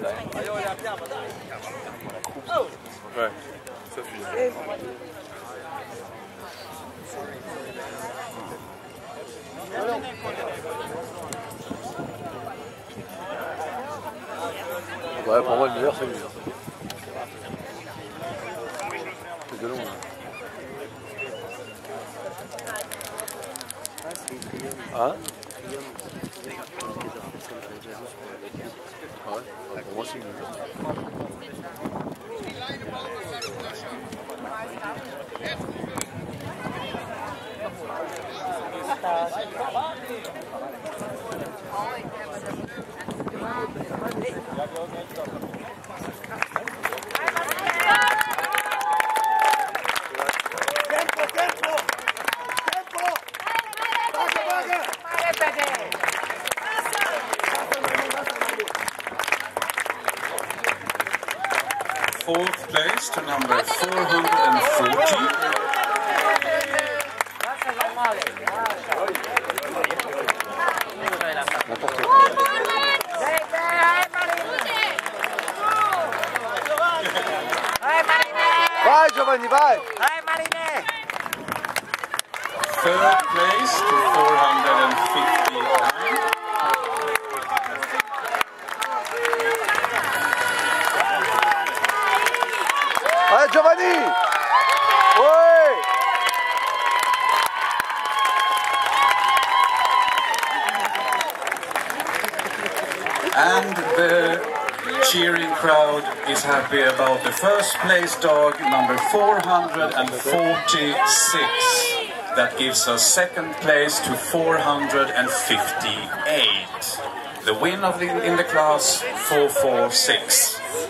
Ouais, ça fuit. Ouais, pour moi, le meilleur, c'est lui. C'est de long, là. Hein? Ouais, pour moi, c'est lui. Fourth place to number 440. Vai Giovanni, vai! Third place to 459. Vai Giovanni! Oi! And the cheering crowd is happy about the first place dog, number 446. That gives us second place to 458. The win in the class, 446.